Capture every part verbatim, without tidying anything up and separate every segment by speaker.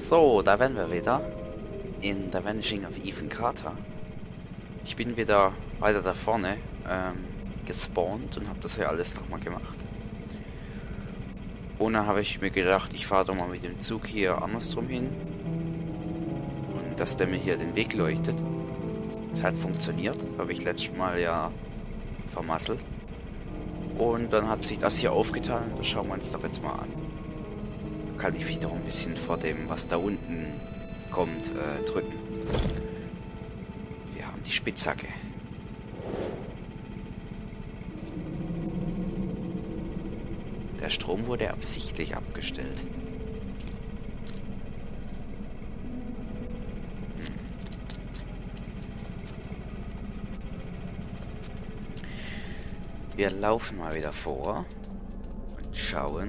Speaker 1: So, da wären wir wieder. In The Vanishing of Ethan Carter. Ich bin wieder weiter da vorne ähm, gespawnt und habe das hier alles nochmal gemacht. Und dann habe ich mir gedacht, ich fahre doch mal mit dem Zug hier andersrum hin. Und dass der mir hier den Weg leuchtet. Das hat funktioniert. Habe ich letztes Mal ja vermasselt. Und dann hat sich das hier aufgetan. Das schauen wir uns doch jetzt mal an. Da kann ich mich doch ein bisschen vor dem, was da unten kommt, äh, drücken. Wir haben die Spitzhacke. Der Strom wurde absichtlich abgestellt. Hm. Wir laufen mal wieder vor und schauen,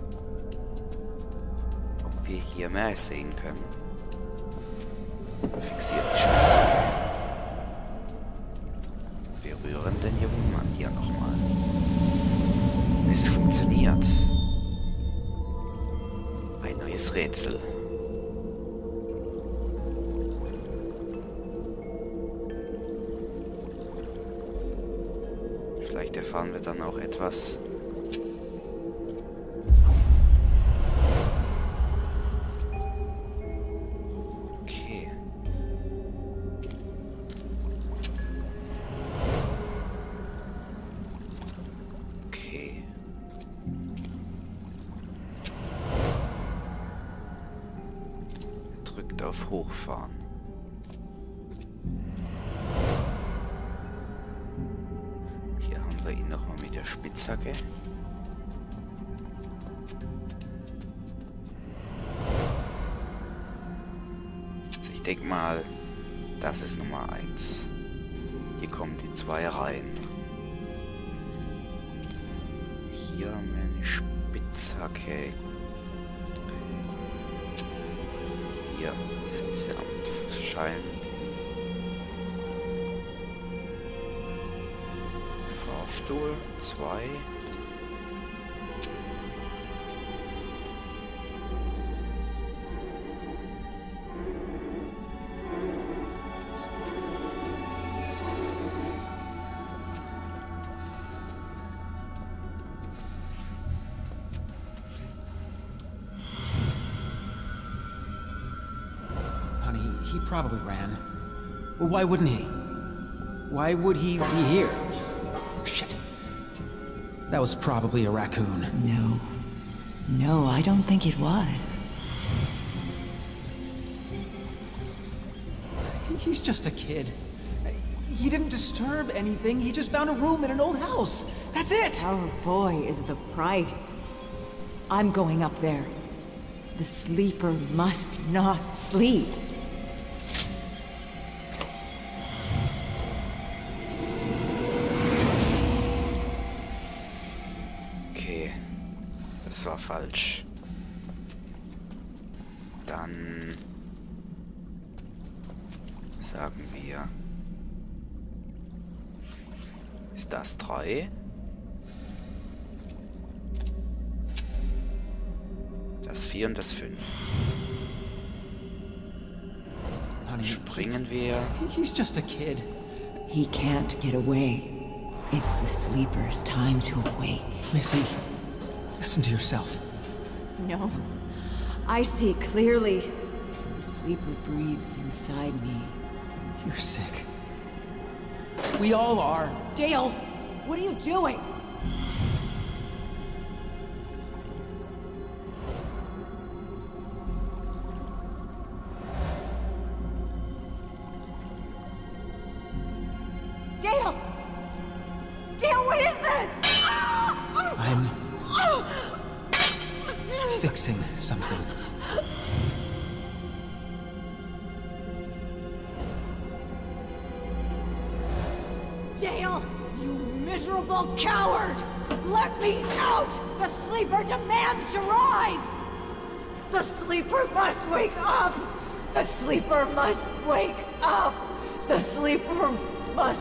Speaker 1: ob wir hier mehr sehen können. Fixiert die Spitzhacke. Wir rühren den jungen Mann hier nochmal. Es funktioniert. Ein neues Rätsel. Vielleicht erfahren wir dann auch etwas. Okay. Okay. Drückt auf Hochfahren. Hier haben wir ihn nochmal mit der Spitzhacke. Also ich denke mal, das ist Nummer eins. Hier kommen die zwei rein. Hier haben wir eine Spitzhacke. Hier sind sie anscheinend. Fahrstuhl zwei.
Speaker 2: He probably ran. Well, why wouldn't he? Why would he be here? Shit. That was probably a raccoon.
Speaker 3: No. No, I don't think it was.
Speaker 2: He's just a kid. He didn't disturb anything. He just found a room in an old house. That's it!
Speaker 3: Our boy is the price. I'm going up there. The sleeper must not sleep.
Speaker 1: Das war falsch. Dann sagen wir, ist das drei? Das vier und das fünf. Springen wir.
Speaker 2: He's just a kid.
Speaker 3: He can't get away. It's the sleeper's time to awake.
Speaker 2: Missy. Listen to yourself.
Speaker 3: No. I see clearly. The sleeper breathes inside me.
Speaker 2: You're sick. We all are.
Speaker 3: Dale, what are you doing? Dale! Dale, what is this?
Speaker 2: I'm fixing something.
Speaker 3: Dale, you miserable coward! Let me out! The sleeper demands to rise! The sleeper must wake up! The sleeper must wake up! The sleeper must...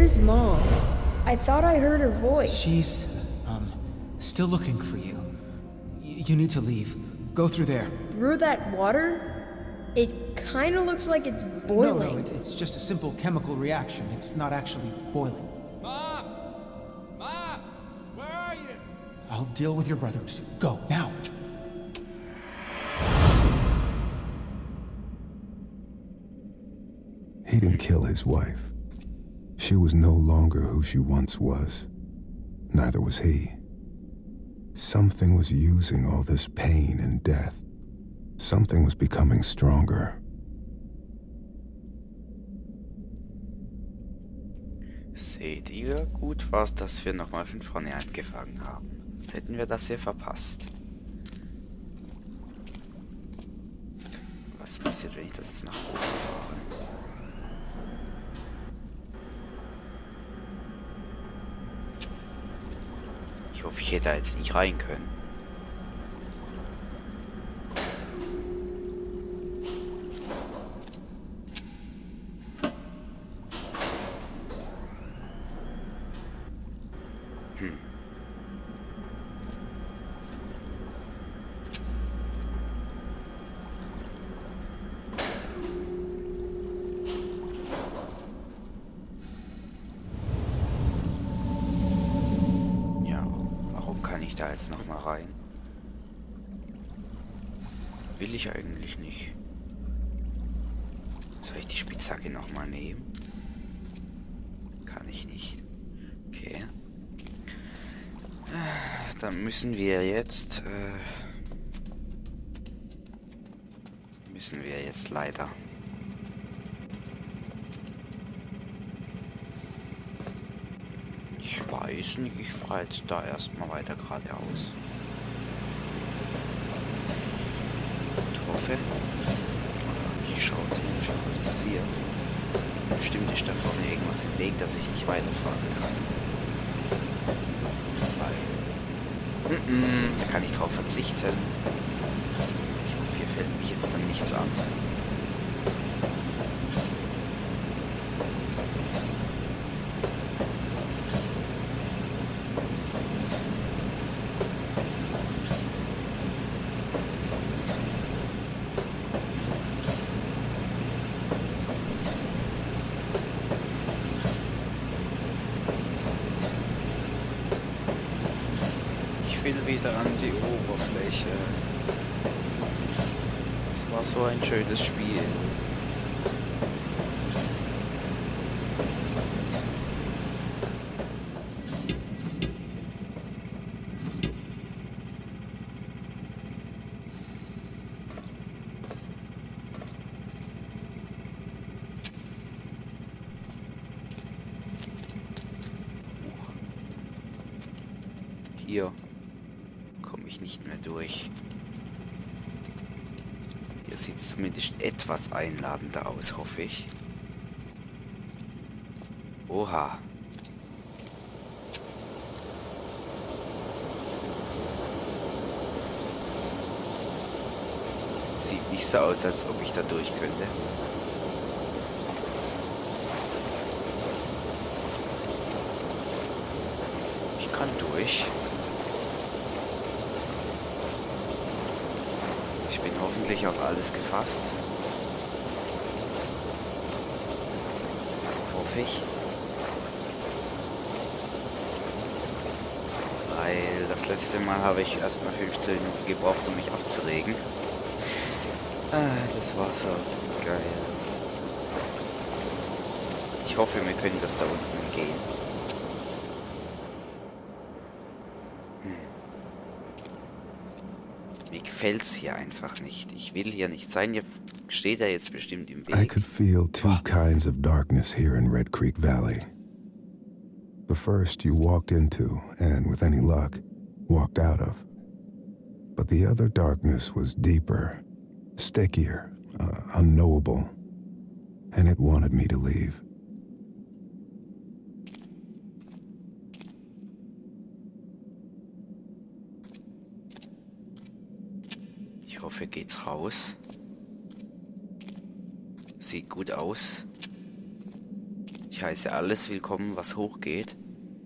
Speaker 4: Where's Mom? I thought I heard her voice.
Speaker 2: She's, um, still looking for you. Y you need to leave. Go through there.
Speaker 4: Through that water? It kinda looks like it's boiling.
Speaker 2: No, no, it, it's just a simple chemical reaction. It's not actually boiling.
Speaker 5: Mom! Mom! Where are you?
Speaker 2: I'll deal with your brother. Just go, now!
Speaker 6: He didn't kill his wife. She was no longer who she once was. Neither was he. Something was using all this pain and death. Something was becoming stronger.
Speaker 1: Seht ihr? Gut war es, dass wir nochmal von vorne angefangen haben. Sonst hätten wir das hier verpasst. Was passiert, wenn ich das jetzt nach oben fahre? Ich hoffe, ich hätte da jetzt nicht rein können. Hm. Da jetzt noch mal rein. Will ich eigentlich nicht. Soll ich die Spitzhacke noch mal nehmen? Kann ich nicht. Okay. Dann müssen wir jetzt äh, müssen wir jetzt leider Ich weiß nicht, ich fahre jetzt da erstmal weiter geradeaus. Und hoffe, ich schaue zumindest schon, was passiert. Bestimmt ist da vorne irgendwas im Weg, dass ich nicht weiterfahren kann. Weil, mm -mm, da kann ich drauf verzichten. Ich hoffe, hier fällt mich jetzt dann nichts an. Ich will wieder an die Oberfläche. Es war so ein schönes Spiel. Hier komme ich nicht mehr durch. Hier sieht es zumindest etwas einladender aus, hoffe ich. Oha. Sieht nicht so aus, als ob ich da durch könnte. Ich kann durch. Hoffentlich auf alles gefasst. Hoffe ich. Weil das letzte Mal habe ich erst mal fünfzehn Minuten gebraucht, um mich abzuregen. Ah, das war so geil. Ich hoffe, wir können das da unten gehen. Mir gefällt's hier einfach nicht. Ich will hier nicht sein. Hier steht er jetzt bestimmt im Weg.
Speaker 6: I could feel two kinds of darkness here in Red Creek Valley. The first you walked into, and with any luck, walked out of. But the other darkness was deeper, stickier, uh, unknowable, and it wanted me to leave.
Speaker 1: Ich hoffe, geht's raus. Sieht gut aus. Ich heiße alles willkommen, was hochgeht.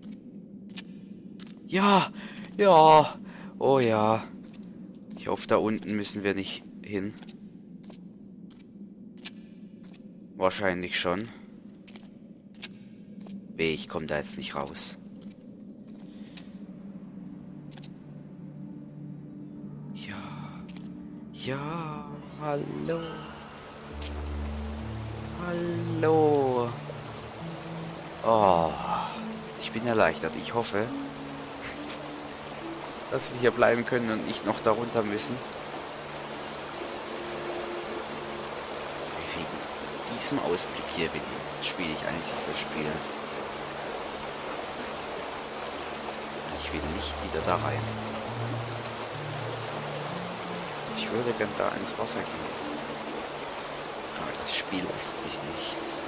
Speaker 1: Ja, ja, oh ja. Ich hoffe, da unten müssen wir nicht hin. Wahrscheinlich schon. Weh, ich komme da jetzt nicht raus. Ja. Ja, hallo. Hallo. Oh, ich bin erleichtert. Ich hoffe, dass wir hier bleiben können und nicht noch darunter müssen. Wegen diesem Ausblick hier spiele ich eigentlich das Spiel. Ich will nicht wieder da rein. Ich würde gern da ins Wasser gehen. Aber das Spiel lässt mich nicht.